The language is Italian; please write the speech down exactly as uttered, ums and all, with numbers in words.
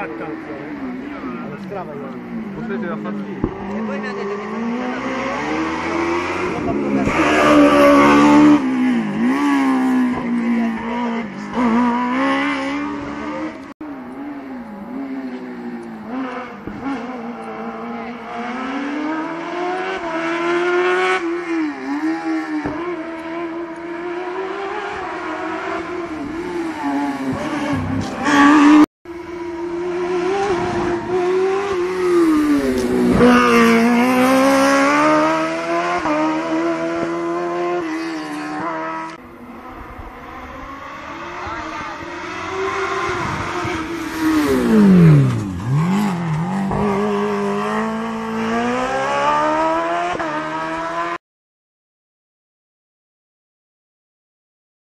fatta? Allo scrava io. Potete la far finire. E voi mi avete detto che non